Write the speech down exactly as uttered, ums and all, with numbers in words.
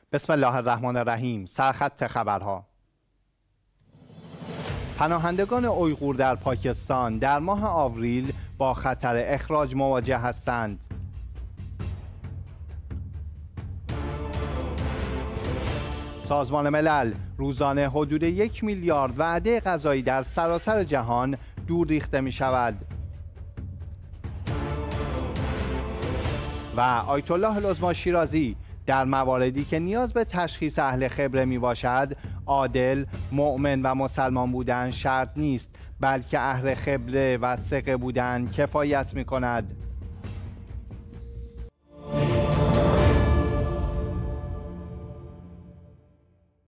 بسم الله الرحمن الرحیم. سرخط خبرها. پناهندگان اویغور در پاکستان در ماه آوریل با خطر اخراج مواجه هستند. سازمان ملل روزانه حدود یک میلیارد وعده غذایی در سراسر جهان دور ریخته می شود. و آیت الله العظمی شیرازی در مواردی که نیاز به تشخیص اهل خبره می باشد، عادل، مؤمن و مسلمان بودن شرط نیست، بلکه اهل خبره و ثقه بودن کفایت می کند.